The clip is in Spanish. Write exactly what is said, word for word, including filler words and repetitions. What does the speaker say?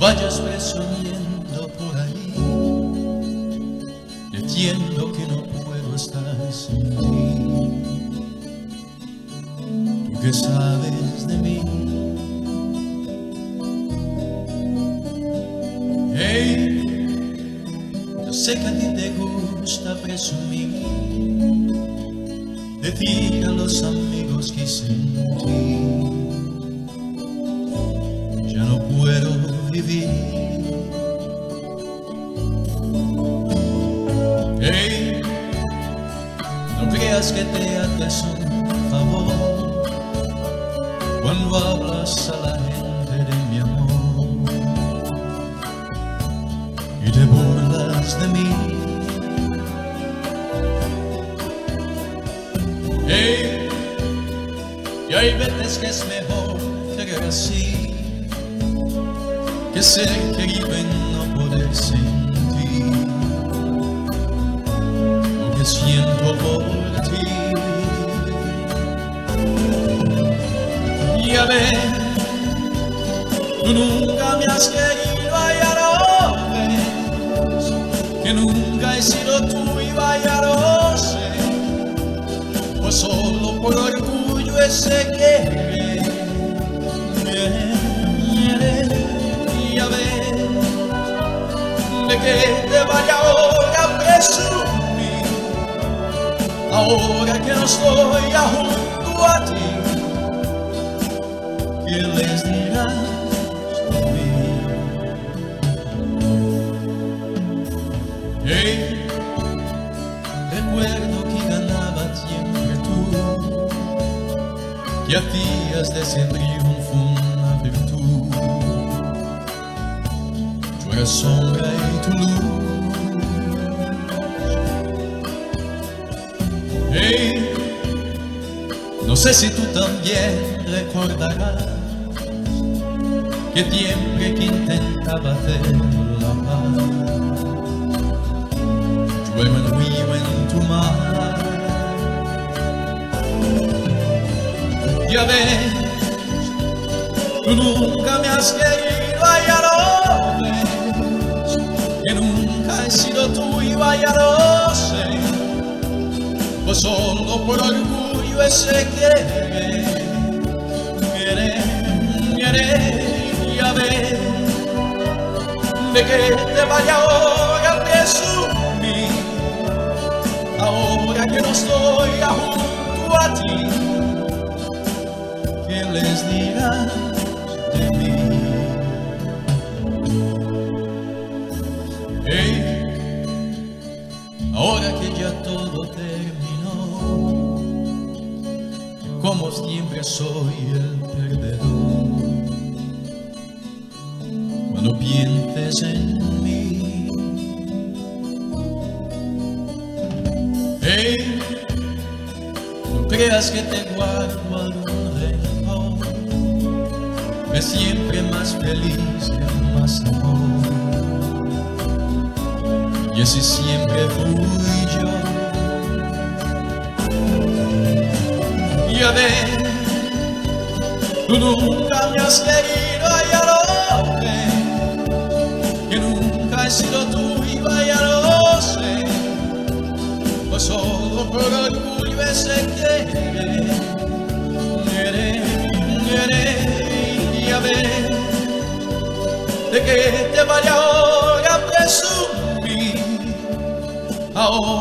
vayas presumiendo por ahí. Entiendo que no puedo estar sin ti. ¿Tú qué sabes de mí? Hey, yo sé que a ti te gusta presumir, decir a los amigos que sin ti ya no puedo vivir. Hey, no creas que te haces un favor cuando hablas a la gente de mi amor y te burlas de mí. Hey, y hay veces que es mejor querer así que ser querido y no poder sentir lo que siento por ti. Ya ves, tú nunca me has querido, ya lo ves, que nunca he sido tuyo, ya lo sé, pues solo por orgullo ese que ya ves, de que te vaya ahora a presumir, ahora que no estoy junto a ti, ¿qué les dirás de mí? Hey, recuerdo que ganaba siempre tú, que hacías de ese triunfo una virtud. Yo era sombra y tu luz. Hey, no sé si tú también recordarás que siempre que intentaba hacer la paz, yo era un río en tu mar. Ya ves, tú nunca me has querido, ya lo ves, que nunca he sido tuyo, ya lo sé, pues solo por orgullo ese querer, querer, querer, ya ves, de que te vaya ahora a presumir, ahora que no estoy junto a ti, ¿qué les dirás de mí? Hey, ahora que ya todo terminó, como siempre soy el perdedor, cuando pienses en mí. Hey, no creas que te guardo algún rencor, que siempre más feliz que más amor, y así siempre fui yo. Ya ves, tú nunca me has querido, ya lo ves, que nunca he sido tuyo, ya lo sé, pues solo por orgullo ese querer, querer, querer, ya ves, de que te vaya ahora a presumir, ahora